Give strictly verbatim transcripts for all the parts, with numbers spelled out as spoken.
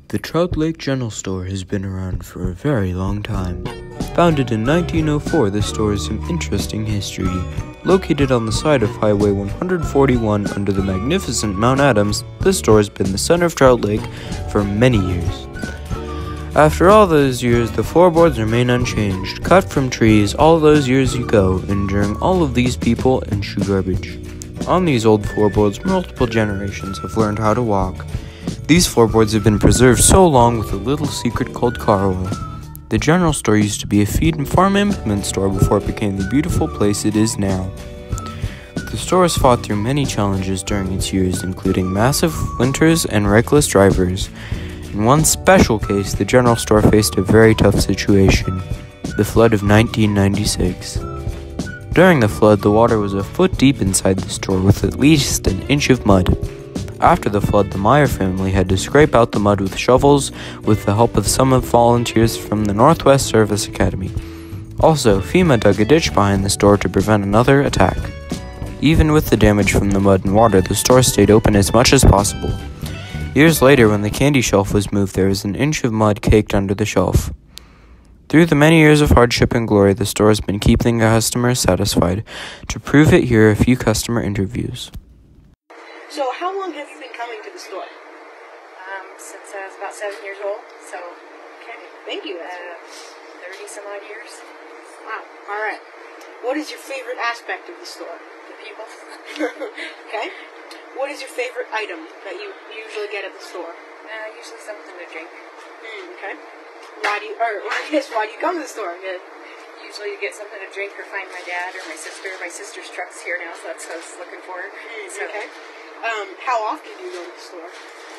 The Trout Lake General Store has been around for a very long time. Founded in nineteen oh four, the store has some interesting history. Located on the side of Highway one forty-one under the magnificent Mount Adams, the store has been the center of Trout Lake for many years. After all those years, the floorboards remain unchanged, cut from trees all those years ago, enduring all of these people and shoe garbage. On these old floorboards, multiple generations have learned how to walk. These floorboards have been preserved so long with a little secret called car oil. The general store used to be a feed and farm implement store before it became the beautiful place it is now. The store has fought through many challenges during its years, including massive winters and reckless drivers. In one special case, the general store faced a very tough situation, the flood of nineteen ninety-six. During the flood, the water was a foot deep inside the store with at least an inch of mud. After the flood, the Meyer family had to scrape out the mud with shovels with the help of some of volunteers from the Northwest Service Academy. Also, FEMA dug a ditch behind the store to prevent another attack. Even with the damage from the mud and water, the store stayed open as much as possible. Years later, when the candy shelf was moved, there was an inch of mud caked under the shelf. Through the many years of hardship and glory, the store has been keeping customers satisfied. To prove it, here are a few customer interviews. So how long have you been coming to the store? Um, since I was about seven years old, so Okay, thank you. uh, thirty some odd years. Wow, all right. What is your favorite aspect of the store? The people. Okay. What is your favorite item that you usually get at the store? Uh, usually something to drink. Mm, okay. Why do you, or I guess why do you come to the store? Yeah. Usually to get something to drink or find my dad or my sister. My sister's truck's here now, so that's what I was looking for. Mm, So, okay. Um, how often do you go to the store?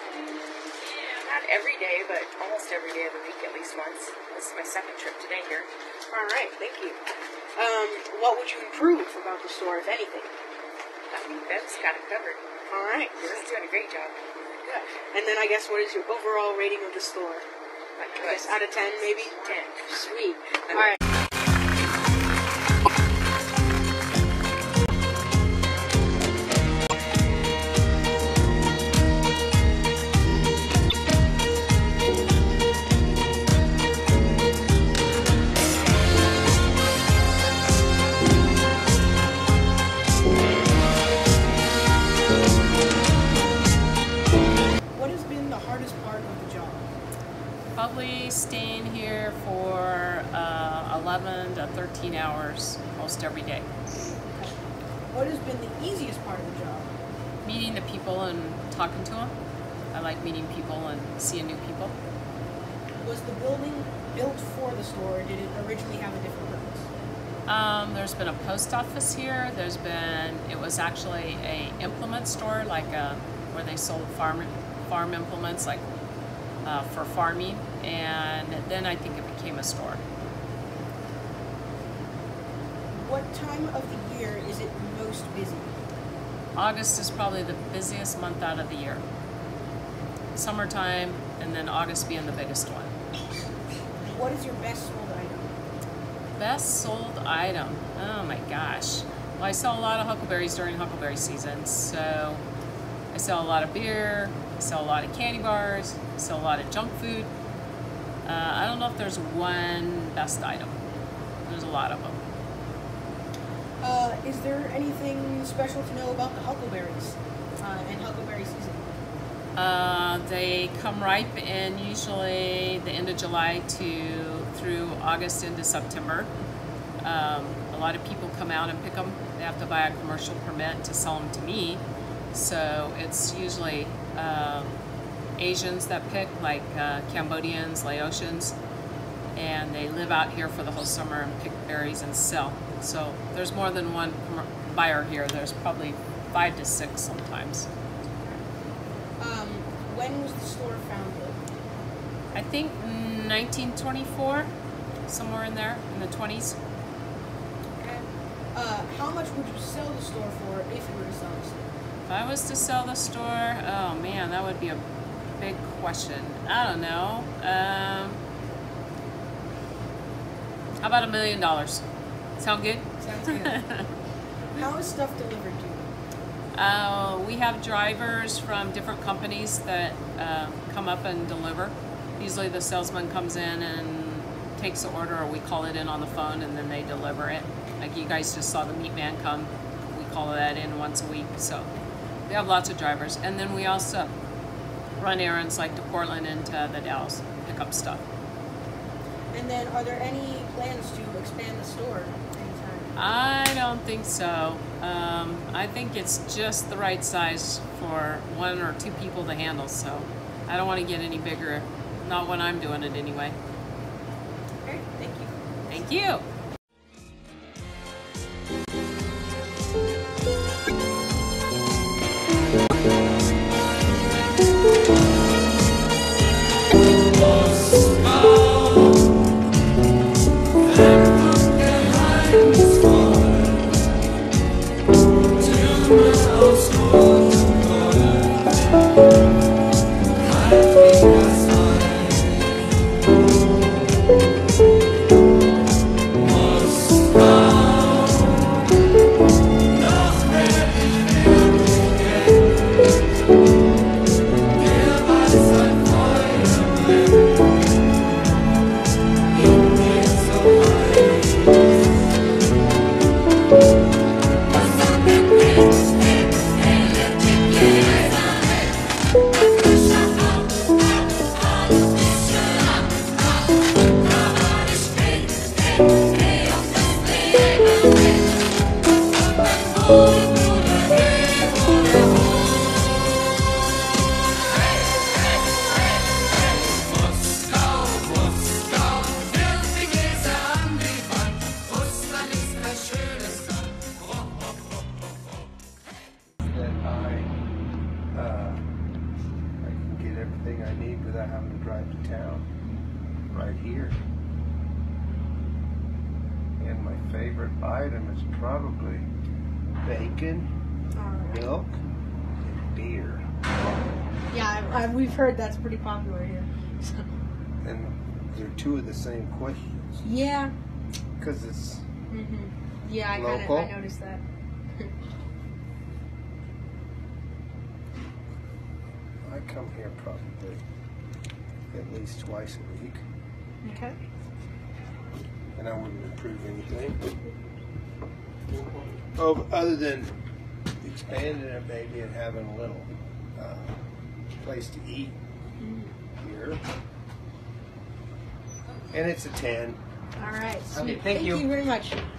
not every day, but almost every day of the week, at least once. This is my second trip today here. All right, thank you. Um, what would you improve about the store, if anything? I think Bev's got it covered. All right, She's doing a great job. good. And then I guess what is your overall rating of the store? Like, I guess out of ten, maybe? ten. Sweet. All right. What has been the hardest part of the job? Probably staying here for uh, eleven to thirteen hours most every day. What has been the easiest part of the job? Meeting the people and talking to them. I like meeting people and seeing new people. Was the building built for the store, or did it originally have a different purpose? Um, there's been a post office here. There's been, it was actually a implement store, like uh where they sold farm farm implements, like uh, for farming. And then I think it became a store. What time of the year is it most busy? August is probably the busiest month out of the year. Summertime, and then August being the biggest one. What is your best sold item? Best sold item. Oh my gosh. Well, I sell a lot of huckleberries during huckleberry season. So I sell a lot of beer, I sell a lot of candy bars, I sell a lot of junk food. Uh, I don't know if there's one best item. There's a lot of them. Uh, is there anything special to know about the huckleberries uh, and huckleberry season? Uh, they come ripe in usually the end of July to through August into September. Um, a lot of people come out and pick them. They have to buy a commercial permit to sell them to me. So it's usually um, Asians that pick, like uh, Cambodians, Laotians, and they live out here for the whole summer and pick berries and sell. So there's more than one buyer here. There's probably five to six sometimes. Um, when was the store founded? I think nineteen twenty-four, somewhere in there, in the twenties. Okay. Uh, how much would you sell the store for if you were to sell the store? If I was to sell the store, oh man, that would be a big question. I don't know. Um, how about a million dollars? Sound good? Sounds good. How is stuff delivered to you? Uh, we have drivers from different companies that uh, come up and deliver. Usually the salesman comes in and takes the order, or we call it in on the phone and then they deliver it. Like you guys just saw the meat man come. We call that in once a week. So we have lots of drivers. And then we also run errands like to Portland and to the Dalles, pick up stuff. And then are there any plans to expand the store anytime? I don't think so. Um, I think it's just the right size for one or two people to handle, so I don't want to get any bigger. Not when I'm doing it anyway. Okay, thank you. Thank you. I need without having to drive to town. Right here. And my favorite item is probably bacon, Alright. milk, and beer. Yeah, I, I, we've heard that's pretty popular here. And they're two of the same questions. Yeah. Because it's Mm-hmm. Yeah, I kind of local. I noticed that. I come here probably at least twice a week, Okay. and I wouldn't improve anything. Oh, other than expanding it maybe and having a little uh, place to eat here. And it's a ten. All right. Okay, Sweet. thank you. you very much.